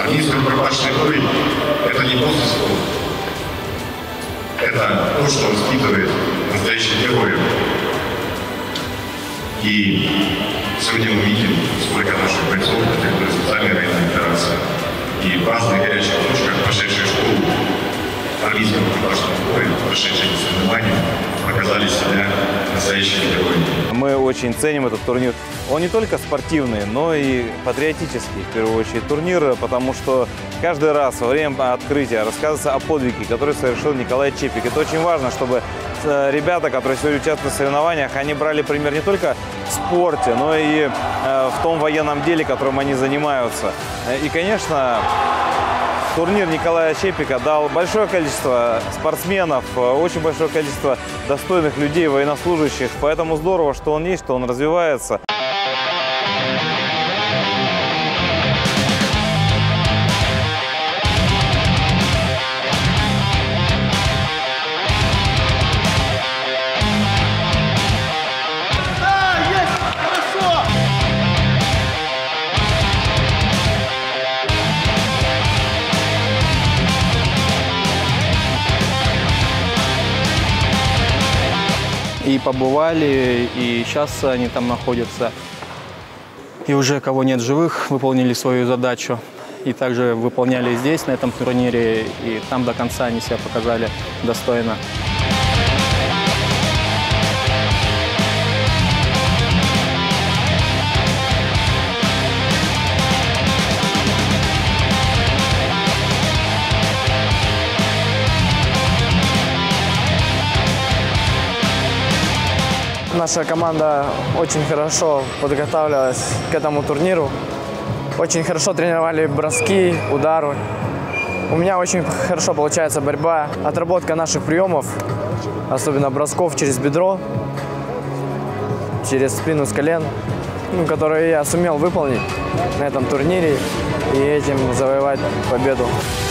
Армейский рукопашный бой – это не просто спорт. Это то, что воспитывает настоящих героев. И сегодня мы видим, сколько наших бойцов на территории специальной военной операции и в разных горячих точках, прошедшие школу армейского рукопашного боя, прошедшие соревнования, показали себя настоящими героями. Мы очень ценим этот турнир. Он не только спортивный, но и патриотический, в первую очередь, турнир, потому что каждый раз во время открытия рассказывается о подвиге, который совершил Николай Чепик. Это очень важно, чтобы ребята, которые сегодня участвуют в соревнованиях, они брали пример не только в спорте, но и в том военном деле, которым они занимаются. И, конечно, турнир Николая Чепика дал большое количество спортсменов, очень большое количество достойных людей, военнослужащих. Поэтому здорово, что он есть, что он развивается. И побывали, и сейчас они там находятся. И уже кого нет живых, выполнили свою задачу. И также выполняли здесь, на этом турнире, и там до конца они себя показали достойно. Наша команда очень хорошо подготавливалась к этому турниру. Очень хорошо тренировали броски, удары. У меня очень хорошо получается борьба, отработка наших приемов, особенно бросков через бедро, через спину с колен, которые я сумел выполнить на этом турнире и этим завоевать победу.